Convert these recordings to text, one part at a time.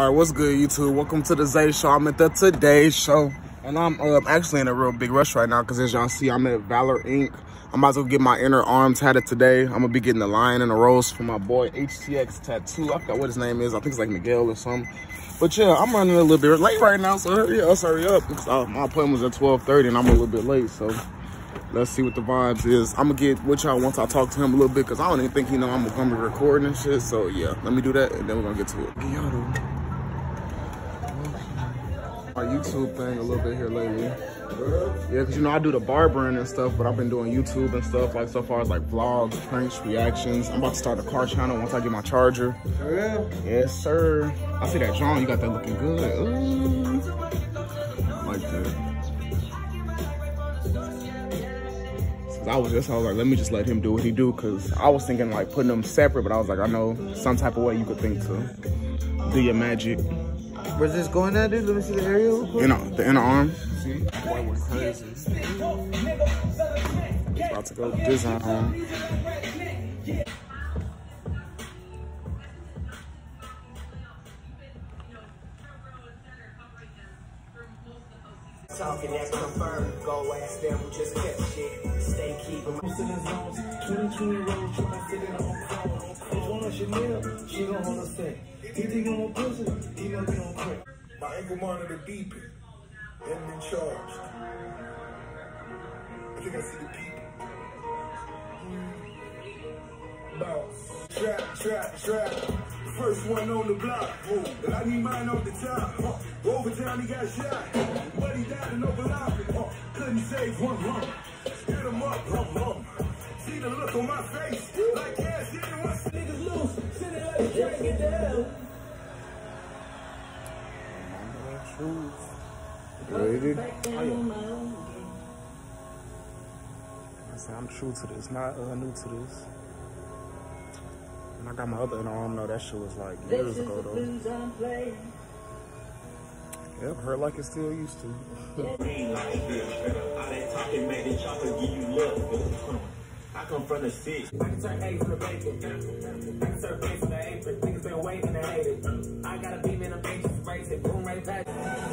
All right, what's good, YouTube? Welcome to the Zay Show. I'm at the Today Show, and I'm actually in a real big rush right now because, as y'all see, I'm at Valor Inc. I'm about to get my inner arm tatted today. I'm gonna be getting the lion and the rose from my boy HTX Tattoo. I forgot what his name is. I think it's like Miguel or something. But yeah, I'm running a little bit late right now, so hurry up. My appointment was at 12:30, and I'm a little bit late, so let's see what the vibes is. I'm gonna get with y'all once I talk to him a little bit, because I don't even think he know I'm gonna be recording and shit. So yeah, let me do that, and then we're gonna get to it. My YouTube thing a little bit here lately. Yeah, because you know I do the barbering and stuff, but I've been doing YouTube and stuff, like so far as like vlogs, pranks, reactions. I'm about to start a car channel once I get my charger. For real? Yes, sir. I see that John, you got that looking good. Ooh. I like that. I was like, let me just let him do what he do, because I was thinking like putting them separate, but I was like, I know some type of way you could think to do your magic. Where's this going at, dude? Let me see the aerial. You know, the inner arm. See? Boy went crazy. About to go design home. Talking that's confirmed. Go ask them who just kept shit. Stay keeping my sitting zones. 2020 roads trying to sit in on phone. If one of Chanel, she gon' hold a set. He think I'm a pussy, he gon' be on crack. My ankle monitor beeping. Hadn't been charged. I think I see the people. Bounce. Trap. First one on the block. But I need mine off the top. Overtime he got shot. But he died in overlapping. Couldn't save one run. Hit him up. See the look on my face. Like cash in once niggas loose. Sitting like drag it down. Ready? Oh, yeah. I say I'm true to this, not new to this. And I got my other inner arm though. That shit was like years ago though. Yep, hurt like it still used to. I come from the six. I can turn A from the bacon. I can serve A from the apron. Niggas been waiting to hate it. I got a beam in them anxious racing. Boom right back.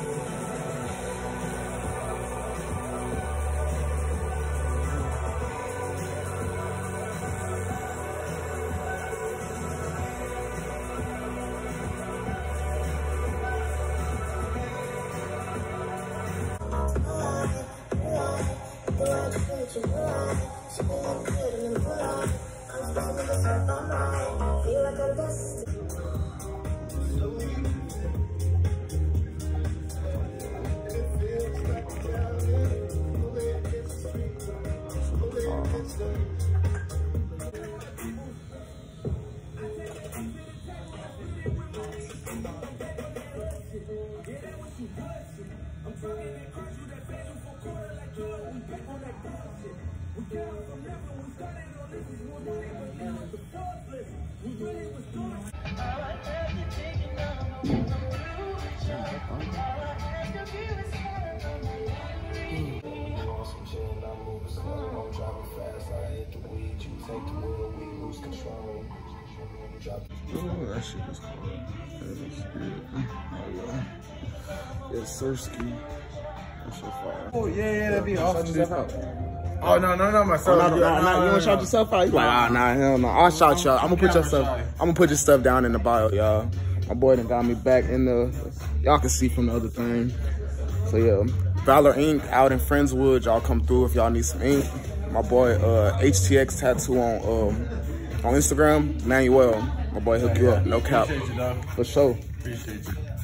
Oh, that shit was cool. That was good. Oh, yeah. Yes, Sirski. That shit fire. Oh, yeah, that'd be awesome. Shout yourself out. Oh, no, myself. No, you wanna shout yourself out? You like, nah, hell no. I'll shout y'all. I'm gonna put your stuff down in the bio, y'all. My boy done got me back in the, y'all can see from the other thing. So yeah, Valor Inc. out in Friendswood. Y'all come through if y'all need some ink. My boy HTX Tattoo on Instagram, Manuel. My boy hook you up, no cap. Appreciate you, dog. For sure. Appreciate you.